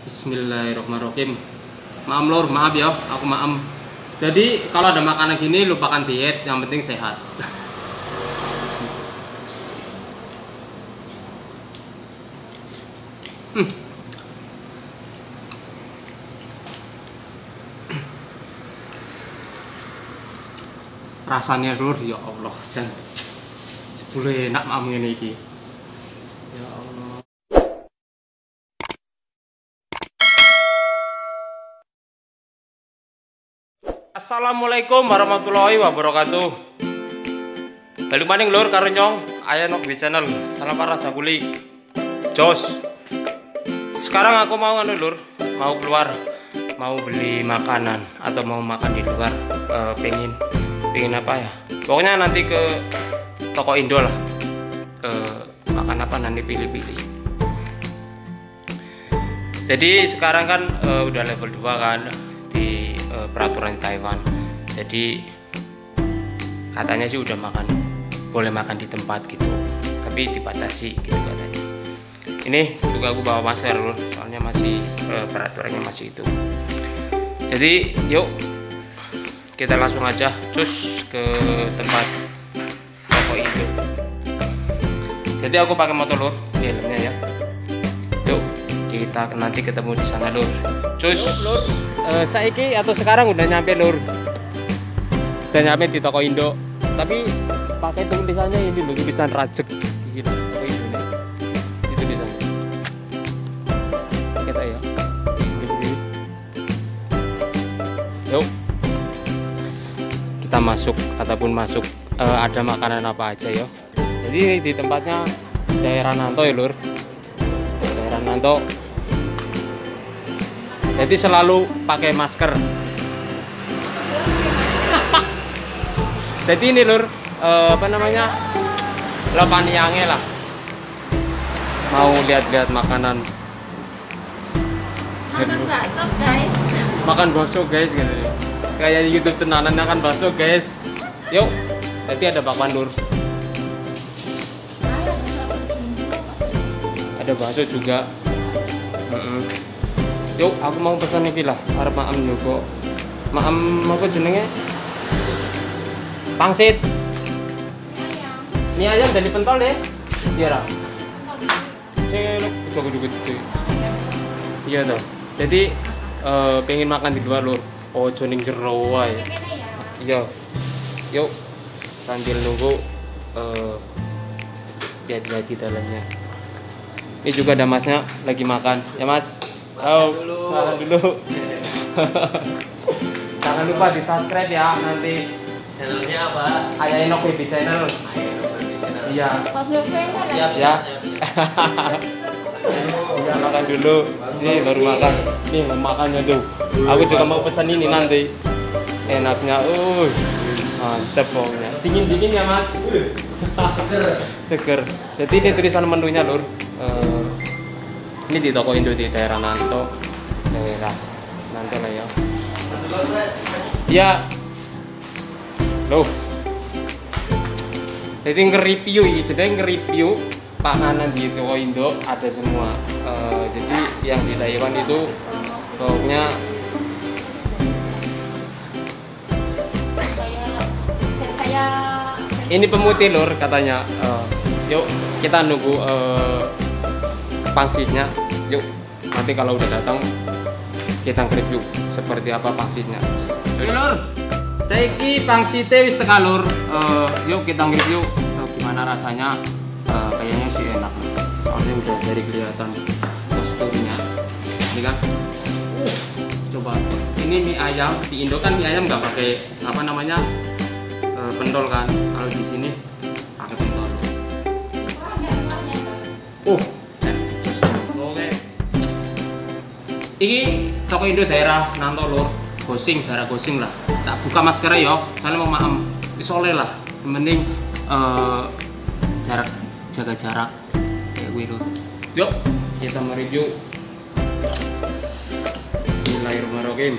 Bismillahirrahmanirrahim. Maaf lur, maaf ya, aku maaf. Jadi kalau ada makanan gini lupakan diet, yang penting sehat. Rasanya lur, ya Allah, jan jebule enak maaf ngene iki. Ya Allah. Assalamualaikum warahmatullahi wabarakatuh. Balik maning lur karo nyong, aya nok di channel. Salam para jakuli. Jos. Sekarang aku mau lur, mau keluar, mau beli makanan atau mau makan di luar. Pengen apa ya? Pokoknya nanti ke toko Indo lah. Makan apa nanti pilih-pilih. Jadi sekarang kan udah level 2 kan di peraturan Taiwan. Jadi katanya sih udah boleh makan di tempat gitu, tapi dibatasi gitu katanya. Ini juga aku bawa masker loh, soalnya masih peraturannya masih itu. Jadi yuk kita langsung aja cus ke tempat toko Indo. Jadi aku pakai motor lur, ini helmnya ya. Yuk kita nanti ketemu di sana lur. Cus lur. Saiki atau sekarang udah nyampe lur. Udah nyampe di toko Indo. Tapi pakai tulisannya ini lho, tulisan Rajek gitu. Toko Indo nih. Itu tulisannya. Kita ya. Yuk. Kita masuk ataupun masuk ada makanan apa aja ya. Jadi di tempatnya daerah Nanto ya lur. Daerah Nanto. Jadi selalu pakai masker. Jadi ini lur, apa namanya, lepaniange lah. Mau lihat-lihat makanan. Makan bakso guys. Makan bakso guys gitu. Kayak di YouTube tenanan makan bakso guys. Yuk, nanti ada bakwan lur. Ada bakso juga. Yuk, aku mau pesan iki lah, arep maem juga. Maem apa jenenge? Pangsit. Mie ayam dari pentol deh. Iya lah. Coba gede. Iya toh. Jadi pengen makan di luar lur. Oh, joning jero wae. Iya. Yuk. Sambil nunggu lihat-lihat di dalamnya. Ini juga ada masnya lagi makan. Ya mas. Makan dulu. Jangan lupa di subscribe ya nanti. Channelnya apa? Ayah Enok Baby Channel. Iya. Siap Ya. siap. Iya makan dulu. Ini baru makan. Nih makannya tuh. Aku juga mau pesan ini nanti. Enaknya, mantep pokoknya. Dingin ya mas. Seger. Jadi ini tulisan menunya lur. Ini di toko Indo di daerah Nanto. Daerah Nanto lah ya. Iya. Loh. Jadi nge-review ini, jadi nge-review makanan di toko Indo ada semua. Jadi yang di Taiwan itu pokoknya ini pemutih lur katanya. Yuk kita nunggu pangsitnya. Yuk nanti kalau udah datang kita nge-review seperti apa pangsitnya. Lur, saiki pangsite wis teka lur. Yuk kita nge-review gimana rasanya. Kayaknya sih enak. Soalnya udah dari kelihatan teksturnya. Ini kan. Coba. Ini mie ayam di Indo kan mie ayam nggak pakai apa namanya pentol kan. Kalau di sini pakai pentol. Oke. Ini toko Indo daerah Nanto lur. Gosing, daerah Gosing lah. Tak buka maskernya yo, soalnya mau maem. Wis oleh lah. Yang penting jaga jarak kayak gue lur. Yuk, kita mereview. Bismillahirrahmanirrahim.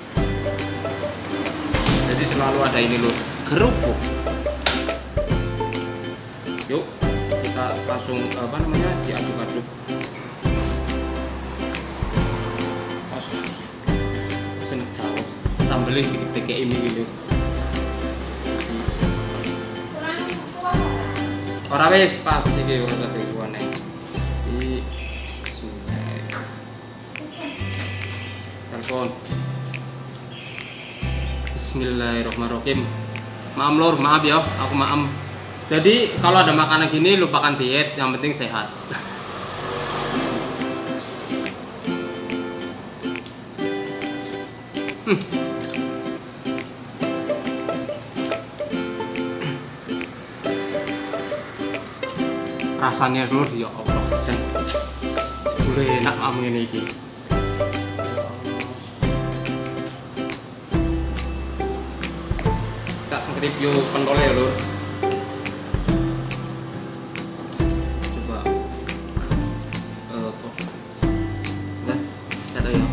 Jadi selalu ada ini lur, kerupuk. Yuk, kita langsung apa namanya diaduk-aduk. sambelnya dikit ini gitu. Ora wis pas iki ora dikuane. Iki bismillah. Telepon. Bismillahirrahmanirrahim. Maaf lor, maaf ya, aku maaf. Jadi kalau ada makanan gini lupakan diet, yang penting sehat. Rasanya lur ya Allah, jan jebule enak am ngene iki. Tak nge-review pentolnya ya lur. Coba pos. Nah, kata ya.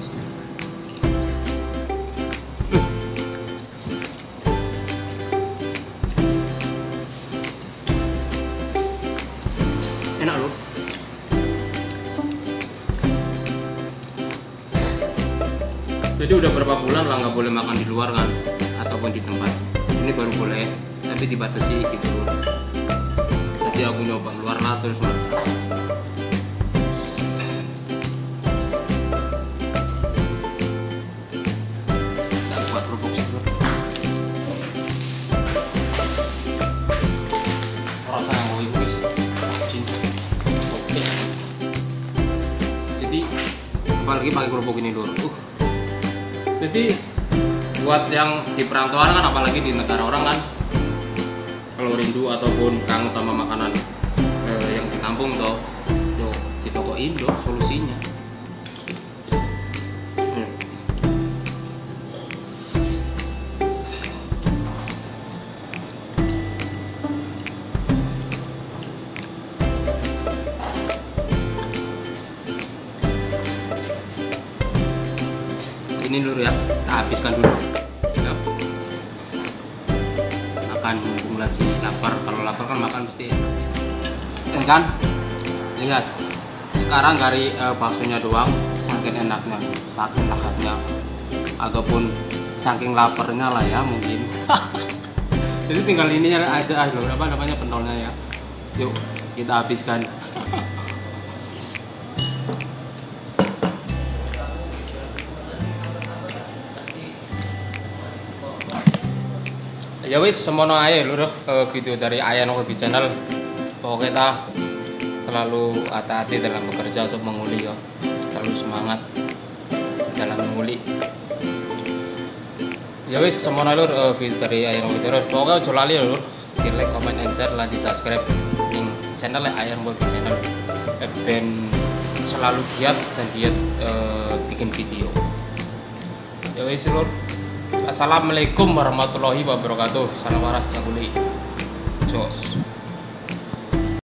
Enak loh. Jadi udah berapa bulan lah nggak boleh makan di luar kan, ataupun di tempat. Ini baru boleh, tapi dibatasi gitu loh. Jadi aku nyoba luar lah terus makan. Tak buat kerupuk sih bro. Rasa yang mau ibu Oke. Jadi apalagi pakai kerupuk ini lur. Jadi buat yang di perantauan kan, apalagi di negara orang kan, kalau rindu ataupun kangen sama makanan yang di kampung toh, yo di toko Indo solusinya. Ini lur ya, kita habiskan dulu ya. Makan mumpung lagi lapar, kalau lapar kan makan pasti kan. Lihat sekarang dari baksonya doang saking enaknya, saking lahapnya, ataupun saking laparnya lah ya mungkin. Jadi tinggal ininya aja lur, apa namanya, pentolnya ya. Yuk kita habiskan. Ya wis semono ae lur video dari Ayan Hobi Channel. Pokoknya kita selalu hati-hati dalam bekerja untuk menguli ya. Selalu semangat dalam menguli. Ya wis semono lur video dari Ayan Hobi Channel. Pokoknya aja lali lur, di like, comment, and share, lan di subscribe ning channel Ayan Hobi Channel. Ben selalu giat dan giat bikin video. Ya wis lur. Assalamualaikum warahmatullahi wabarakatuh. Salam waras sabuli. Jos.